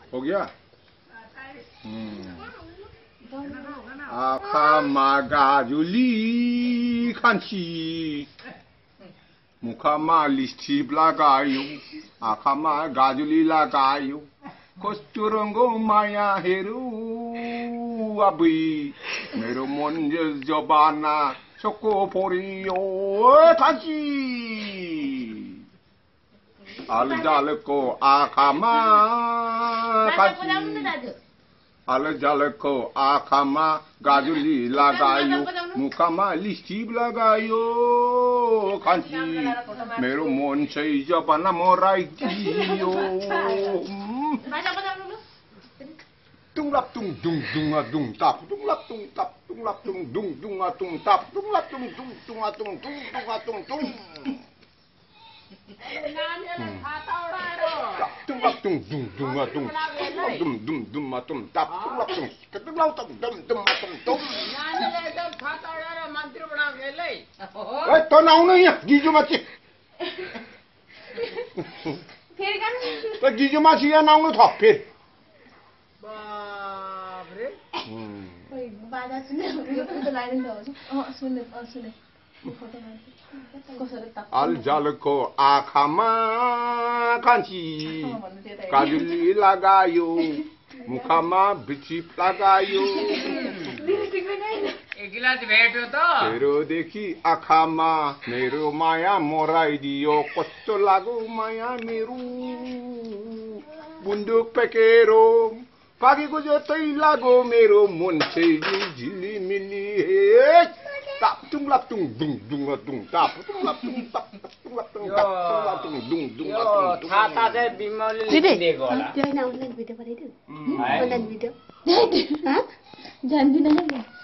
हो गया 아카마 가줄리 칸치 무카마 리스팁 라가요 아카마 가줄리 라가요 코스투런고 마야 헤루 아비 메로몬 저바나 초코포리요 다시 알잘코 아카마 칸치 Al-jalko akama gajuli lagayo mukama listib lagayo kanchi mero mon chai jabana morai diyo tung lap tung dung dung a dung tap tung lap tung tap tung lap tung dung dung a tung tap tung lap tung dung dung a tung dung dung a tung dung tung lap tung dung dung a tung dum dum dum a tung tap tung lap tung tung lap tung dum dum a tung tung मंत्री बना के ले तो now नहीं है जीजू मच्छी फिर क्या तो जीजू मच्छी या नाउ नहीं था फिर बाप रे कोई बाजा सुने तो लाइन दो सुने सुने Al-jalko akama kanchi Kajuli lagayo Mukama bichip lagayo एक गिलास बैठो तो Pero dekhi akama Mero maya morai diyo Kosto lagu maya meru Bunduk pekero Pagi ko jatay lago Mero monche jili mili tap tung lap tung dung dung dung tap tung lap tung tap tung lap tung tap tung lap tung dung dung dung छाता से बिमल लिखने को ला त्यो हैन online video बनाइदिउ online video हाँ जान्दिन है